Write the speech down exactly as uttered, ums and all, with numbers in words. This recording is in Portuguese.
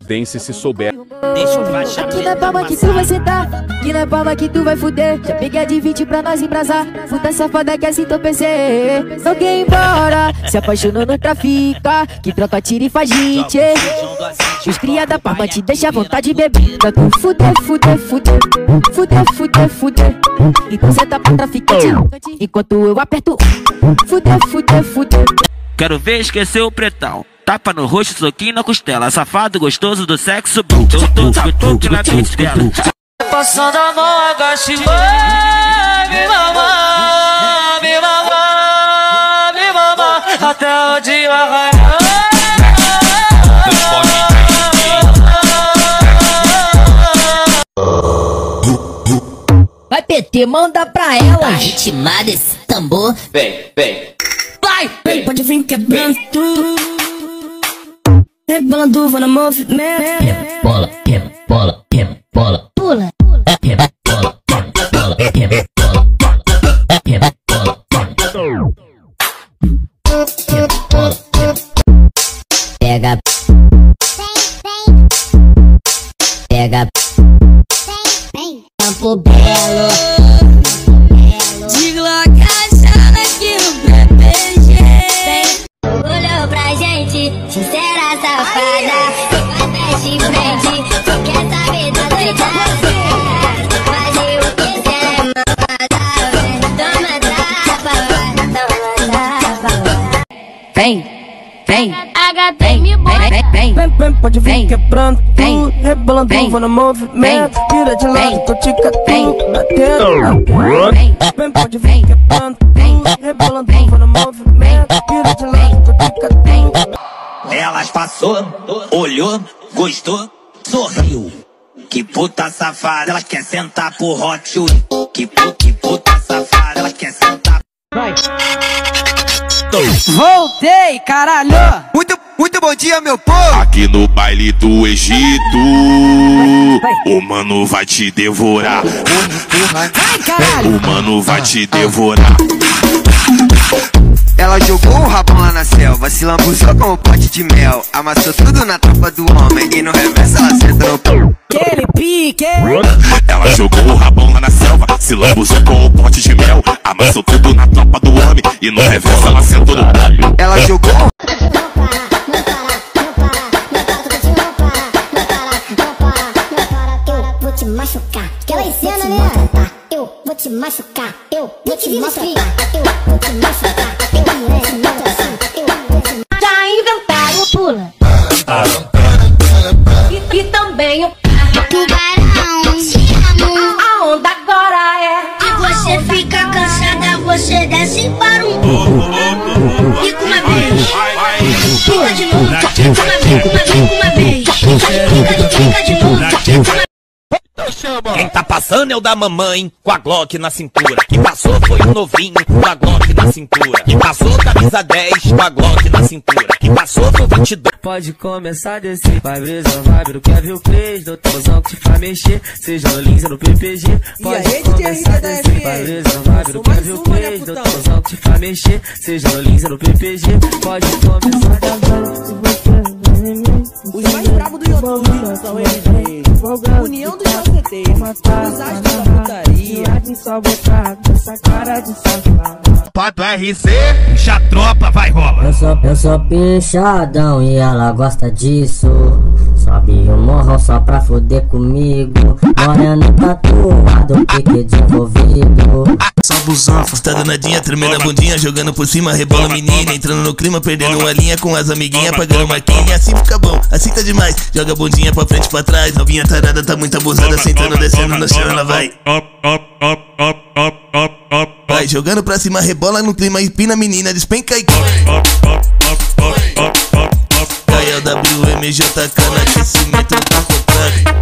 Dance se souber. Deixa o faixa aqui na palma que tu vai sentar, aqui na palma que tu vai fuder. Já peguei a de vinte pra nós embrasar. Puta safada que assim tô P C. Não quer ir embora, se apaixonou no trafica, que troca tira e faz hit. Os cria da palma te deixa à vontade de beber. Pra tu fuder, fuder, fuder, fuder, fuder, fuder. Então cê tá pra traficante, enquanto eu aperto. Fuder, fuder, fuder. Quero ver esquecer o pretão. Tapa no rosto, soquinho na costela. Safado gostoso do sexo bom. Eu tô tudo na costela. Passando a mão, agache. Vai, me mamar, me mamar, me mamar. Até o dia raiar. Vai P T, manda pra ela. Tá ritmado esse tambor. Vem, vem. Vai, vem, pode vir quebrando tudo. Rebolando, vou no movimento. Rebola, rebola, rebola. Pula. Rebola, rebola, rebola. Rebola, rebola. Pega. Pega. Campo Belo. De Glock achando aqui no P P G. Olhou pra gente, sincera safada. Bate de frente, tu quer saber da doidada. Fazer o que quiser, manda. Toma tapa, toma tapa. Vem, vem, vem, vem, vem, vem, vem, pode vir quebrando tudo, rebolando, vou no movimento, vira de lado, tô te catando, batendo. Vem, pode vir quebrando tudo, rebolando, vou no movimento, vira de lado, tô te catando. Elas passou, olhou, gostou, sorriu. Que puta safada, ela quer sentar pro Hot Wheels. Que, que puta safada, ela quer sentar. Vai. Voltei, caralho! Muito, muito bom dia, meu povo! Aqui no baile do Egito, o mano vai te devorar. Vai, caralho! O mano vai te devorar. Ela jogou o rabão lá na selva, se lambuzou com o pote de mel. Amassou tudo na tropa do homem e no reverso ela senta no pão. Aquele pique! Ela jogou o rabão lá na selva, se lambuzou com o pote de mel. Amassou tudo na tropa do homem e no reverso ela sentou no pão. Ela jogou... Vou te machucar, que ela ensina, né? Eu vou te machucar, eu vou te machucar, eu vou te machucar, eu vou te machucar. Já inventaram o pula e, e também o tubarão, te amo. A onda agora é. E você fica cansada, você desce para um pouco. Fica uma vez, fica de novo, fica uma vez, uma vez, uma vez. Fica, fica de novo, fica uma. Quem tá passando é o da mamãe, com a Glock na cintura. Quem passou foi o novinho, com a Glock na cintura. Quem passou camisa dez, com a Glock na cintura. Quem passou foi o vinte e dois. Pode começar a descer, vai brisa, vibe do Kevin o Cleis, do tesão que te faz mexer, seja no Lins ou no P P G. Pode começar a descer, vai brisa, vibe do Kevin o Cleis, do tesão que te faz mexer, seja no Lins ou no P P G. Pode começar a descer. Os mais bravos do YouTube são eles mesmos. União dos caceteiros, os astros da putaria. Essa cara de safado. Pato R C, puxa tropa, vai rola. Eu sou, eu sou pinchadão e ela gosta disso. Sobe o morro só pra foder comigo. Moreno tatuado, pique de envolvido. Só busão, tá danadinha, tremendo a bundinha, jogando por cima, rebola menina, entrando no clima, perdendo uma linha com as amiguinhas, pagando maquinha. Assim fica bom, assim tá demais. Joga a bundinha pra frente e pra trás, novinha tarada, tá muito abusada, sentando, descendo no chão, ela vai. Vai jogando pra cima, rebola no clima, empina a menina, despenca e cai. K L W M J K no aquecimento, tá focado.